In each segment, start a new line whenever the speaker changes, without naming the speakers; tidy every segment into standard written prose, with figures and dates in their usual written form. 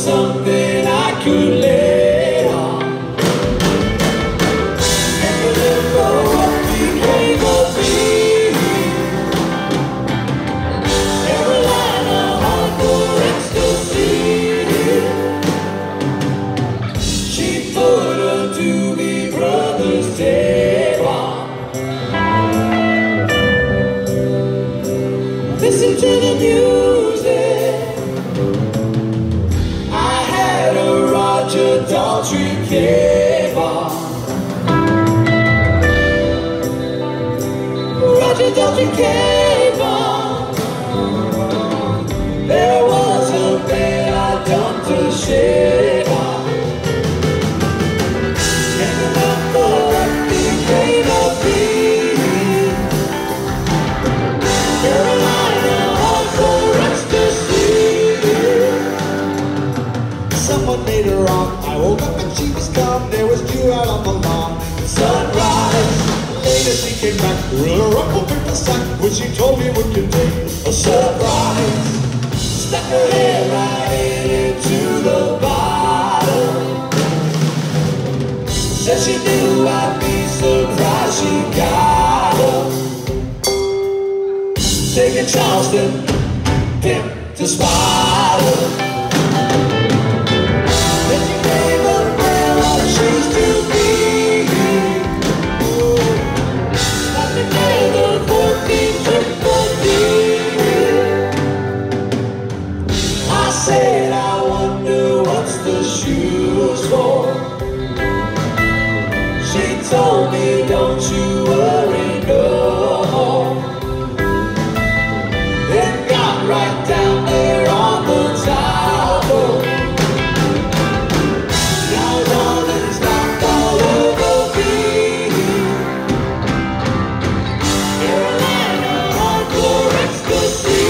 something I could lay on. Never remember what became of me. Carolina hard for ecstasy. She put her Doobie Brothers tape on. Listen to the music. I had a Roger Daltrey cape on. Roger Daltrey cape on. There was a bed I dumped a shade on. Can't remember what became of me. Carolina hard for ecstasy. Someone made her wrong. I woke up and she was gone. There was dew out on the lawn. Sunrise. Later she came back with a rumpled paper sack, which she told me would contain a surprise. Stuck her head right into the bottle. Said she knew I'd be surprised she got her. Taking Charleston, pimp to Sparta. Then she gave a pair of shoes to me. Stuck together 14 triple D. I said, I wonder what's the shoes for. She told me, don't you worry no more. Then got right down there on the towel. Now darling's knocked all over me. Carolina hard for ecstasy.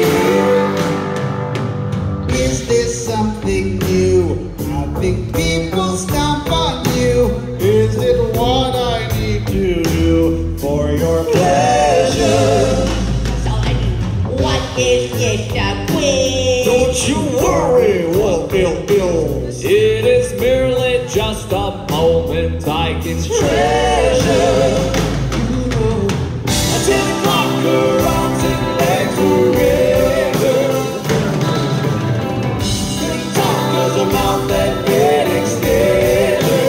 Is this something new? I think people stomp on you. Is it what I need to do for your pleasure?
What is this a quiz?
Don't you worry, Wolf Bill. It is merely just a moment I can treasure. 10 o'clock, her arms and legs together. Couldn't talk 'cause her mouth that get extended.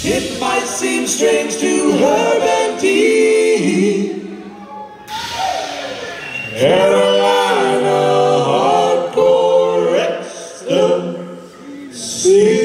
It might seem strange to Herb and Dee. Carolina hardcore ecstasy.